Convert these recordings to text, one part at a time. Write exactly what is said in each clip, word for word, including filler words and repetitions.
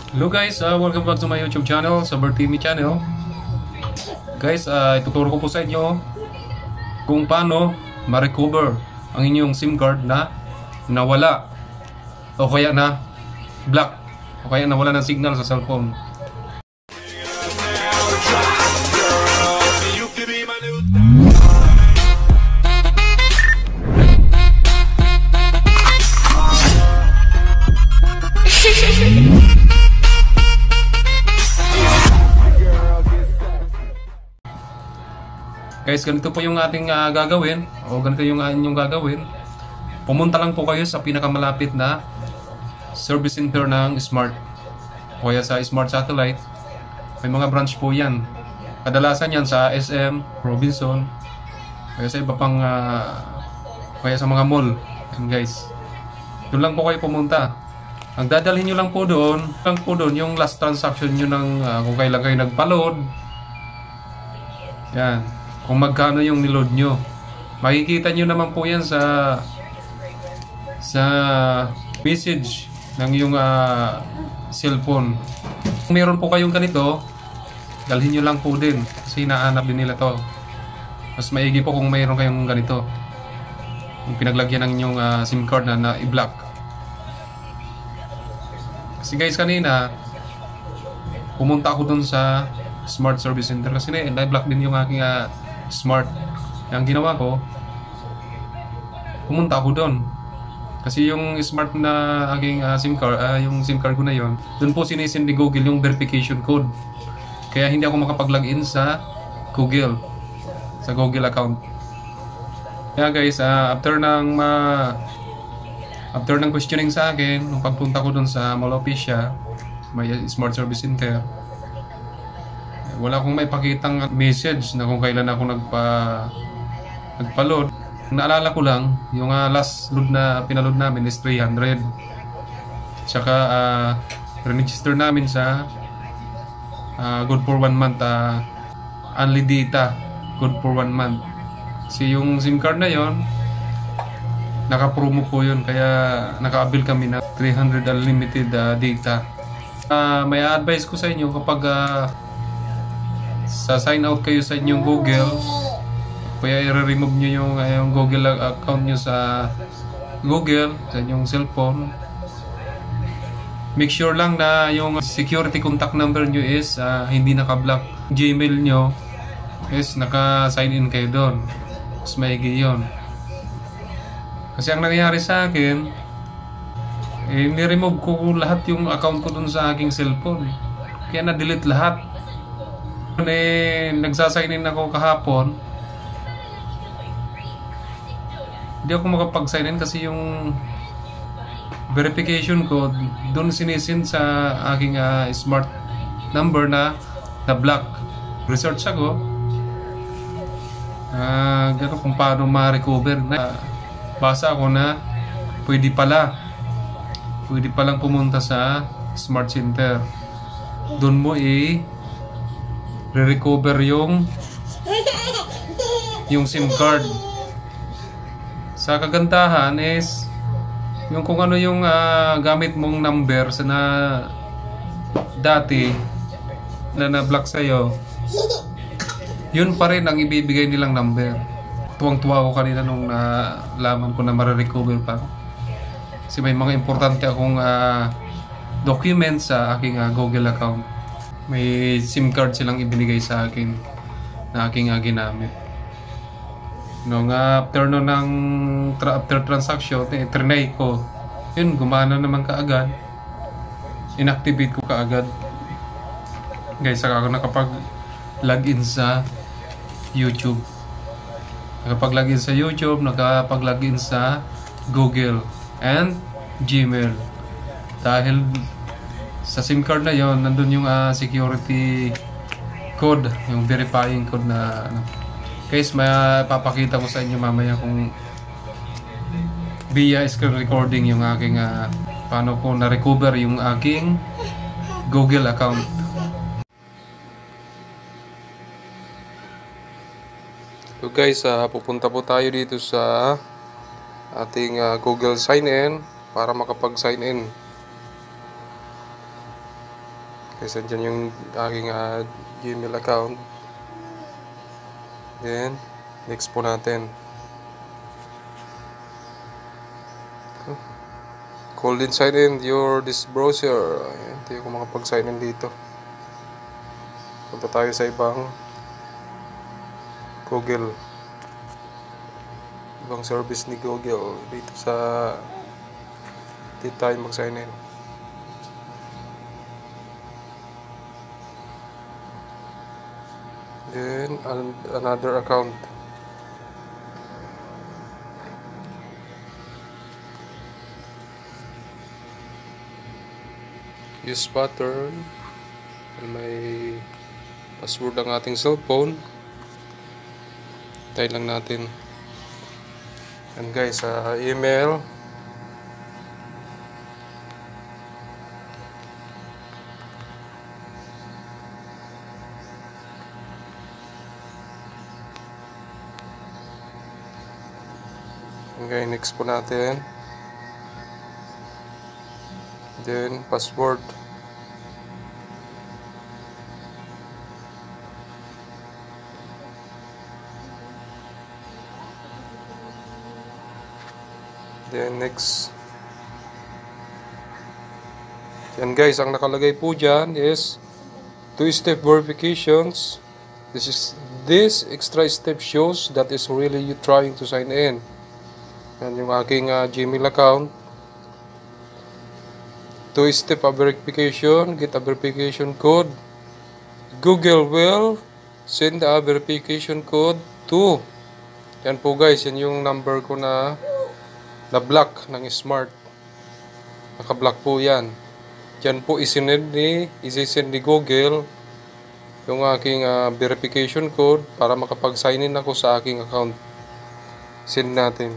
Hello guys, uh, welcome back to my YouTube channel, Saber T V channel. Guys, uh, ituturo ko po sa inyo kung paano ma-recover ang inyong SIM card na nawala o kaya na block o kaya nawala ng signal sa cellphone. Guys, ganito po yung ating uh, gagawin o ganito yung uh, inyong gagawin. Pumunta lang po kayo sa pinakamalapit na service center ng Smart o kaya sa Smart Satellite. May mga branch po yan. Kadalasan yan sa S M, Robinson, kaya sa iba pang uh, kaya sa mga mall. And guys, doon lang po kayo pumunta. Ang dadalhin nyo lang po doon, lang po doon yung last transaction nyo ng uh, kung kailan kayo nagpa-load. Yan. Kung magkano yung niload nyo. Makikita nyo naman po yan sa sa message ng yung uh, cellphone. Kung meron po kayong ganito, dalhin nyo lang po din kasi hinahanap din nila to. Mas maigi po kung mayroon kayong ganito, yung pinaglagyan ng inyong uh, SIM card na na-i-block. Kasi guys, kanina pumunta ako dun sa Smart Service Center kasi na-i-block din yung aking uh, Smart. Yang ginawa ko, pumunta ako doon. Kasi yung Smart na aking uh, SIM card, uh, yung SIM card ko na yon, doon po sinisend ni Google yung verification code. Kaya hindi ako makapag-login sa Google, sa Google account. Kaya guys, uh, after ng uh, after ng questioning sa akin, nung pagpunta ko doon sa Mall Officia, may Smart Service Center, wala akong maipakitang message na kung kailan ako nagpa nagpa-load. Naalala ko lang, yung uh, last load na pinaload namin is three hundred. Tsaka uh, re-register namin sa uh, good for one month, uh, only data, good for one month. Kasi yung SIM card na yon, naka-promo po yun, kaya naka-avail kami na three hundred unlimited uh, data. Uh, may advice ko sa inyo kapag uh, sa sign out kayo sa inyong Google, kaya i-remove nyo yung, uh, yung Google account nyo sa Google, sa inyong cellphone. Make sure lang na yung security contact number nyo is uh, hindi naka-block. Gmail nyo is naka-sign in kayo doon. Mas maigi yun. Kasi ang nangyari sa akin, eh, ni-remove ko lahat yung account ko doon sa aking cellphone. Kaya na-delete lahat. Eh, nagsasign in ako kahapon, hindi ako makapag-sign in kasi yung verification code doon sinisend sa aking uh, smart number na na-block. Research ako uh, gano'n kung paano ma-recover. Na, basa ako na pwede pala pwede palang pumunta sa Smart Center. Doon mo i re-recover yung yung SIM card. Sa kagandahan is yung kung ano yung uh, gamit mong number sa na dati na na-block sa'yo, yun pa rin ang ibibigay nilang number. Tuwang-tuwa ako kanina nung nalaman uh, ko na ma-recover pa. Kasi may mga importante akong uh, documents sa aking uh, Google account. May SIM card silang ibinigay sa akin na aking uh, ginamit. Nung uh, after no ng tra after transaction, eh, trinay ko. Yun, gumana naman kaagad. Inactivate ko kaagad. Guys, saka ako nakapag-login sa YouTube. Nakapag-login sa YouTube, nakapag-login sa Google and Gmail. Dahil sa SIM card na yon, nandun yung uh, security code, yung verifying code na ano. Guys, mapapakita ko sa inyo mamaya kung via screen recording yung aking uh, paano ko na-recover yung aking Google account. So guys, uh, pupunta po tayo dito sa ating uh, Google sign in para makapag sign in. Kasi dyan yung aking uh, Gmail account. Then, next po natin. Call in sign in your this browser. Ayan, hindi ako makapag-sign in dito. Punta tayo sa ibang Google. Ibang service ni Google. Dito sa dito tayo mag-sign in. Then, another account. Use pattern. May password ang ating cellphone. Tayo lang natin. And guys, uh, email. Okay, next po natin. Then, password. Then, next. Yan guys, ang nakalagay po dyan is two-step verifications. This is this extra step shows that is really you trying to sign in. Yan yung aking uh, Gmail account. Two-step verification, get a verification code. Google will send a verification code to. Yan po guys, yan yung number ko na na-block ng Smart. Naka-block po yan. Yan po isinend ni, isisend ni Google yung aking uh, verification code para makapag-sign in ako sa aking account. Send natin.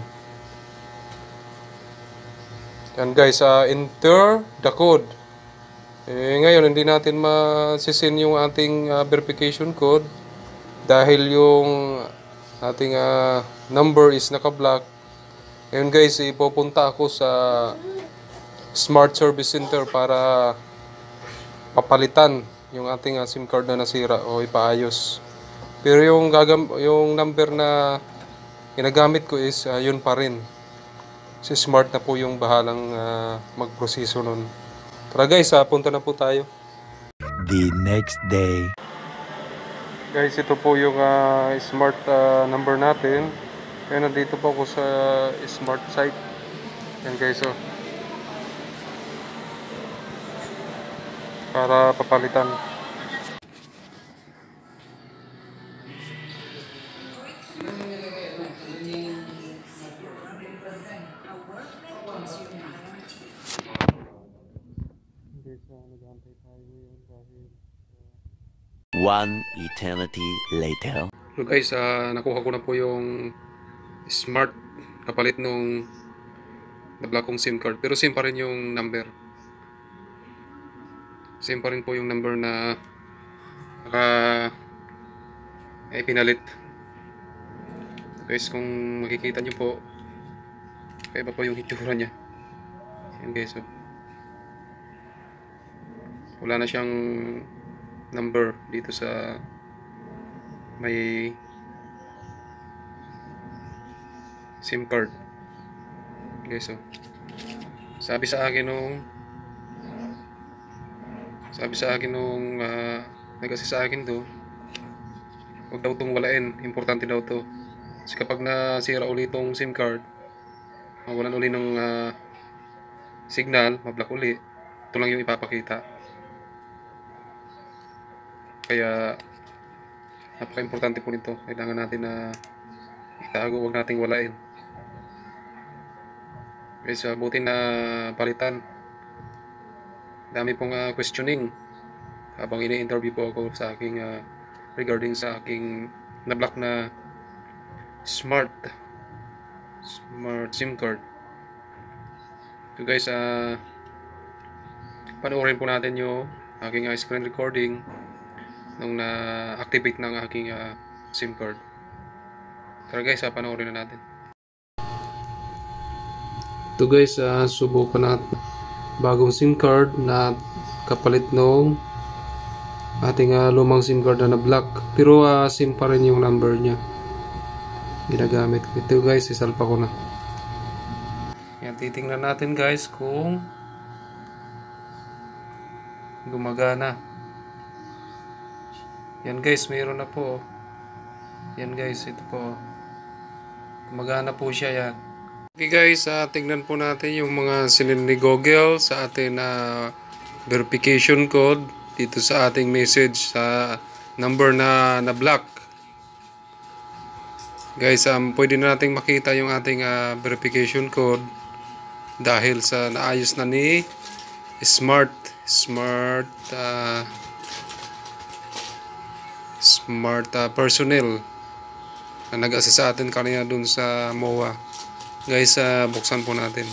Yan guys, uh, enter the code. Eh, ngayon, hindi natin ma-send yung ating uh, verification code dahil yung ating uh, number is naka-block. Ngayon guys, ipupunta ako sa Smart Service Center para papalitan yung ating uh, SIM card na nasira o ipaayos. Pero yung, gagam yung number na ginagamit ko is uh, yun pa rin. Si Smart na po yung bahalang uh, magproseso nun. Tara guys, uh, punta na po tayo. The next day. Guys, ito po yung uh, Smart uh, number natin. Kaya nandito po ako sa Smart site. Yan guys, oh. Para papalitan. One eternity later. So guys, uh, nakuha ko na po yung Smart kapalit nung na-block kong SIM card. Pero same pa rin yung number. Same pa rin po yung number na naka ay pinalit. Guys, kung makikita nyo po, kaya ba po yung hitsura nya. Yan guys, oh. Wala na siyang number dito sa may SIM card. Okay, so sabi sa akin nung sabi sa akin nung uh, nag-assist sa akin to, huwag daw itong walain, importante daw to. Kasi kapag nasira ulit itong SIM card, mawalan ulit ng uh, signal, mablock ulit, ito lang yung ipapakita. Kaya napaka-importante po nito. Kailangan natin na itago, huwag nating walain. Guys, uh, buti na palitan. Dami pong uh, questioning habang ini-interview po ako sa aking uh, regarding sa aking na-block na Smart Smart SIM card. So guys, uh, panoorin po natin yung aking uh, screen recording nung na-activate ng aking uh, SIM card. Tara guys, uh, panoorin na natin. Ito guys, uh, subukan natin bagong SIM card na kapalit nung ating uh, lumang SIM card na na-block. Pero uh, SIM pa rin yung number niya. Ginagamit ko. Ito guys, isalpa ko na. Yan, titingnan natin guys kung gumagana. Yan guys, mayroon na po. Yan guys, ito po. Gumagana po siya yan. Okay guys, uh, tingnan po natin yung mga sinend ni Google sa atin na uh, verification code dito sa ating message sa number na na-block. Guys, um, pwede na nating makita yung ating uh, verification code dahil sa naayos na ni Smart Smart uh, Smart uh, personnel na nag-assist sa atin kanina dun sa M O A. Guys, uh, buksan po natin.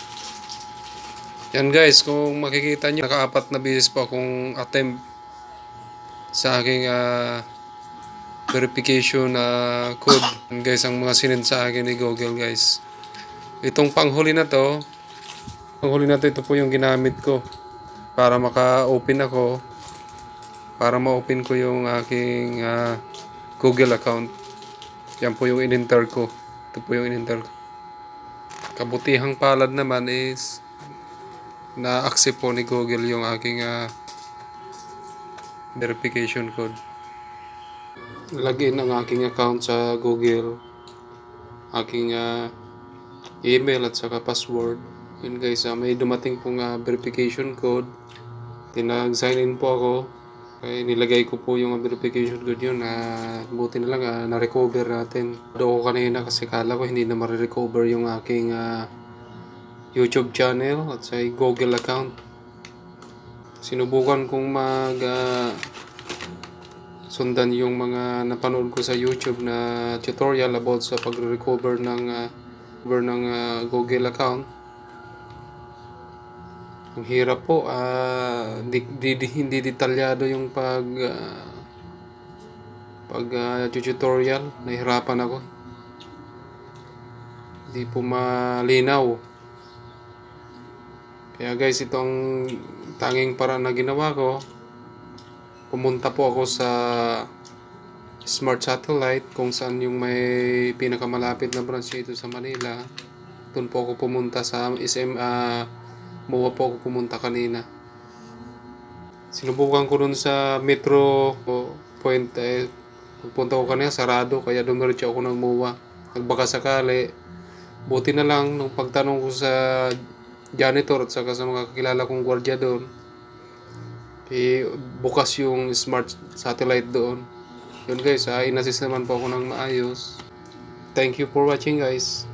Yan guys, kung makikita nyo, naka-apat na beses po akong attempt sa aking uh, verification uh, code. Yan guys, ang mga sinend sa akin ni Google guys. Itong panghuli na to, panghuli na to, ito po yung ginamit ko para maka-open ako, para ma-open ko yung aking uh, Google account. Yan po yung in-enter ko. Ito po yung in-enter ko. Kabutihang palad naman is na-accept po ni Google yung aking uh, verification code. Login ang aking account sa Google, aking uh, email at saka password. Yun guys, uh, may dumating pong uh, verification code. Tinag-sign in po ako. Kaya nilagay ko po yung verification code yun. Uh, buti na lang uh, na-recover natin. Doon ko kanina kasi kala ko hindi na ma-recover yung aking uh, YouTube channel at sa Google account. Sinubukan kong mag uh, sundan yung mga napanood ko sa YouTube na tutorial about sa pag-recover ng uh, ng uh, Google account. Ang hirap po, uh, di, di, di, hindi detalyado yung pag uh, pag uh, tutorial. Nahirapan ako. Hindi po malinaw. Kaya guys, itong tanging paraan na ginawa ko, pumunta po ako sa Smart Satellite kung saan yung may pinakamalapit na branch ito sa Manila. Doon po ako pumunta sa S M uh, M O A po ako pumunta kanina. Sinubukan ko dun sa Metro Point, eh, pupunta ko kanina, sarado, kaya dumiretso ako ng M O A. Nagbaka sakali, buti na lang nung pagtanong ko sa janitor at saka sa mga kakilala kong gwardiya doon, eh, bukas yung Smart Satellite doon. Yun guys, ah, inassist naman po ako ng maayos. Thank you for watching guys.